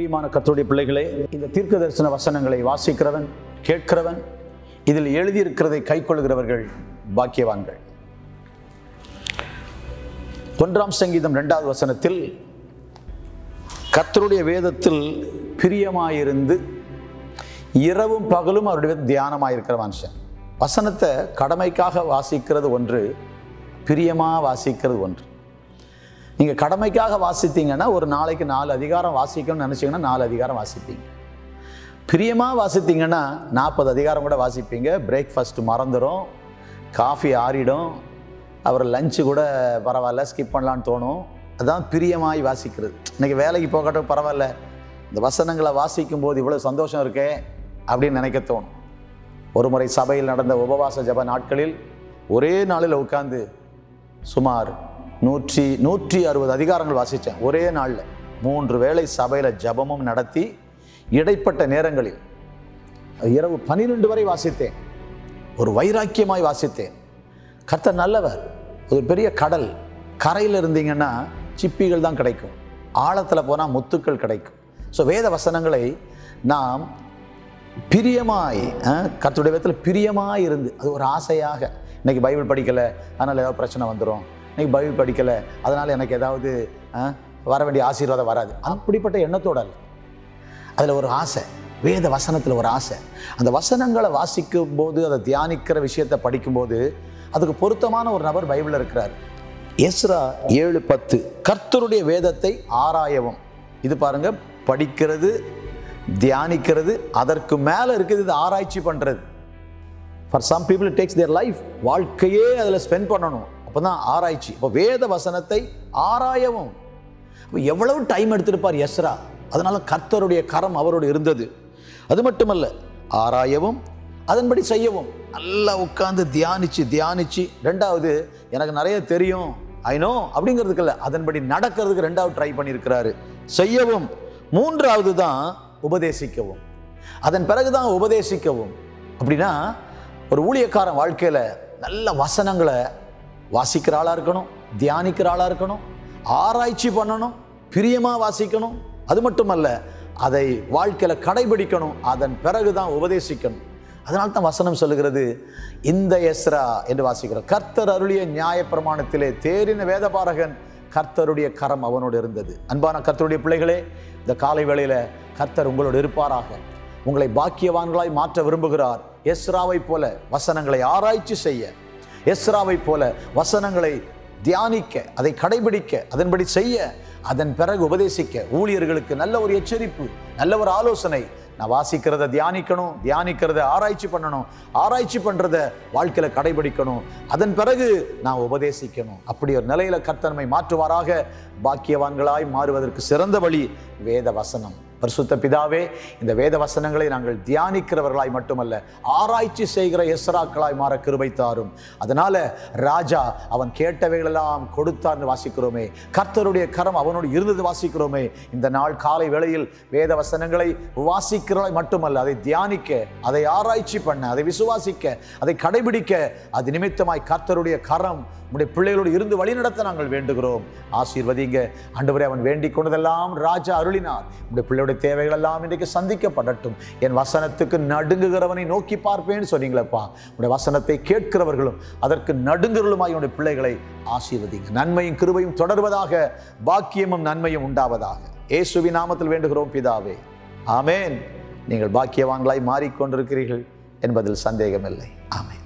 பிரியமான கர்த்தருடைய பிள்ளைகளே, இந்த தீர்க்க தரிசன வசனங்களை வாசிக்கிறவன், கேட்கிறவன், இதில் எழுதியிருக்கிறதை கைக்கொள்கிறவர்கள் பாக்கியவான்கள். 1 சங்கீதம் 2வது வசனத்தில் கர்த்தருடைய வேதத்தில் பிரியமாயிருந்து இரவும் பகலும் அவருடைய தியானமாயிருக்கிற மனுஷன். வசனத்தை கடமைக்காக வாசிக்கிறது ஒன்று, பிரியமாக வாசிக்கிறது ஒன்று. நீங்கள் கடமைக்காக வாசித்தீங்கன்னா ஒரு நாளைக்கு 4 அதிகாரம் வாசிக்கணும்னு நினச்சிங்கன்னா 4 அதிகாரம் வாசிப்பீங்க. பிரியமாக வாசித்தீங்கன்னா 40 அதிகாரம் கூட வாசிப்பீங்க. பிரேக்ஃபாஸ்ட் மறந்துடும், காஃபி ஆறிடும், அப்புறம் லஞ்சு கூட பரவாயில்ல ஸ்கிப் பண்ணலான்னு தோணும். அதுதான் பிரியமாய் வாசிக்கிறது. இன்றைக்கி வேலைக்கு போகட்டும் பரவாயில்ல, இந்த வசனங்களை வாசிக்கும் போது இவ்வளோ சந்தோஷம் இருக்கே அப்படின்னு நினைக்க தோணும். ஒரு முறை சபையில் நடந்த உபவாச ஜப நாட்களில் ஒரே நாளில் உட்கார்ந்து சுமார் 160 அதிகாரங்கள் வாசித்தேன். ஒரே நாளில் 3 வேளை சபையில் ஜபமும் நடத்தி இடைப்பட்ட நேரங்களில் இரவு 12 வரை வாசித்தேன். ஒரு வைராக்கியமாய் வாசித்தேன். கர்த்தர் நல்லவர். ஒரு பெரிய கடல், கரையில் இருந்தீங்கன்னா சிப்பிகள் தான் கிடைக்கும், ஆழத்தில் போனால் முத்துக்கள் கிடைக்கும். ஸோ வேத வசனங்களை நாம் பிரியமாய், கர்த்தருடைய வேதத்தில் பிரியமாய் இருந்து, அது ஒரு ஆசையாக, இன்றைக்கி பைபிள் படிக்கலை அதனால் ஏதாவது பிரச்சனை வந்துடும், இன்றைக்கி பைபிள் படிக்கலை அதனால் எனக்கு ஏதாவது வர வேண்டிய ஆசீர்வாதம் வராது, அப்படிப்பட்ட எண்ணத்தோடு அல்ல. அதில் ஒரு ஆசை, வேத வசனத்தில் ஒரு ஆசை. அந்த வசனங்களை வாசிக்கும் போது, அதை தியானிக்கிற விஷயத்தை படிக்கும்போது அதுக்கு பொருத்தமான ஒரு நபர் பைபிளில் இருக்கிறார். எஸ்ரா 7:10 கர்த்தருடைய வேதத்தை ஆராயவும். இது பாருங்க, படிக்கிறது, தியானிக்கிறது, அதற்கு மேலே இருக்குது இது ஆராய்ச்சி பண்ணுறது. For some people it takes their life, வாழ்க்கையே அதில் ஸ்பெண்ட் பண்ணணும். அப்போ தான் ஆராய்ச்சி. இப்போ வேத வசனத்தை ஆராயவும். இப்போ எவ்வளவு டைம் எடுத்திருப்பார் எஸ்ரா. அதனால் கர்த்தருடைய கரம் அவரோடு இருந்தது. அது மட்டுமல்ல, ஆராயவும் அதன்படி செய்யவும். நல்லா உட்கார்ந்து தியானிச்சு. 2வது, எனக்கு நிறைய தெரியும் ஐநோ அப்படிங்கிறதுக்கு இல்லை, அதன்படி நடக்கிறதுக்கு 2வது ட்ரை பண்ணியிருக்கிறாரு. செய்யவும். 3வது தான் உபதேசிக்கவும். அதன் பிறகு தான் உபதேசிக்கவும். அப்படின்னா ஒரு ஊழியக்காரன் வாழ்க்கையில் நல்ல வசனங்களை வாசிக்கிற ஆளாக இருக்கணும், தியானிக்கிற ஆளாக இருக்கணும், ஆராய்ச்சி பண்ணணும், பிரியமாக வாசிக்கணும். அது மட்டுமல்ல, அதை வாழ்க்கையில் கடைபிடிக்கணும், அதன் பிறகு தான் உபதேசிக்கணும். அதனால தான் வசனம் சொல்லுகிறது, இந்த எஸ்ரா என்று வாசிக்கிறோம், கர்த்தர் அருளிய நியாயப்பிரமாணத்திலே தேறின வேதபாரகன், கர்த்தருடைய கரம் அவனோடு இருந்தது. அன்பான கர்த்தருடைய பிள்ளைகளே, இந்த காலை வேளையில் கர்த்தர் உங்களோடு இருப்பாராக. உங்களை பாக்கியவான்களாய் மாற்ற விரும்புகிறார். எஸ்ராவை போல வசனங்களை ஆராய்ச்சி செய்ய, எஸ்ராவை போல வசனங்களை தியானிக்க, அதை கடைபிடிக்க, அதன்படி செய்ய, அதன் பிறகு உபதேசிக்க. ஊழியர்களுக்கு நல்ல ஒரு எச்சரிப்பு, நல்ல ஒரு ஆலோசனை. நான் வாசிக்கிறத தியானிக்கணும், தியானிக்கிறத ஆராய்ச்சி பண்ணணும், ஆராய்ச்சி பண்ணுறத வாழ்க்கையில் கடைபிடிக்கணும், அதன் பிறகு நான் உபதேசிக்கணும். அப்படி ஒரு நிலையில் கர்த்தர் நம்மை மாற்றுவாராக. பாக்கியவான்களாய் மாறுவதற்கு சிறந்த வழி வேத வசனம். பரிசுத்த பிதாவே, இந்த வேத வசனங்களை நாங்கள் தியானிக்கிறவர்களாய் மட்டுமல்ல, ஆராய்ச்சி செய்கிற எஸ்ராக்களாய் மாற கிருபை தாரும். அதனால ராஜா அவன் கேட்டவைகளெல்லாம் கொடுத்தார்னு வாசிக்கிறோமே, கர்த்தருடைய கரம் அவனோடு இருந்தது வாசிக்கிறோமே. இந்த நாள் காலை வேளையில் வேத வசனங்களை வாசிக்கிறவர்களாய் மட்டுமல்ல, அதை தியானிக்க, அதை ஆராய்ச்சி பண்ண, அதை விசுவாசிக்க, அதை கடைபிடிக்க, அது நிமித்தமாய் கர்த்தருடைய கரம் உடைய பிள்ளைகளோடு இருந்து வழிநடத்த நாங்கள் வேண்டுகிறோம். ஆசீர்வதிங்க ஆண்டவரே. அவன் வேண்டிக் கொண்டதெல்லாம் ராஜா அருளினார். உடைய பிள்ளையுடைய தேவைகள் எல்லாம் இன்றைக்கு சந்திக்கப்படட்டும். என் வசனத்துக்கு நடுங்குகிறவனை நோக்கி பார்ப்பேன்னு சொன்னீங்களப்பா. உடைய வசனத்தை கேட்கிறவர்களும் அதற்கு நடுங்குகிறவர்களுமாய் உடைய பிள்ளைகளை ஆசீர்வதிங்க. நன்மையும் கிருபையும் தொடர்வதாக, பாக்கியமும் நன்மையும் உண்டாவதாக. இயேசுவின் நாமத்தில் வேண்டுகிறோம் பிதாவே, ஆமேன். நீங்கள் பாக்கியவான்களாய் மாறிக்கொண்டிருக்கிறீர்கள் என்பதில் சந்தேகமில்லை. ஆமேன்.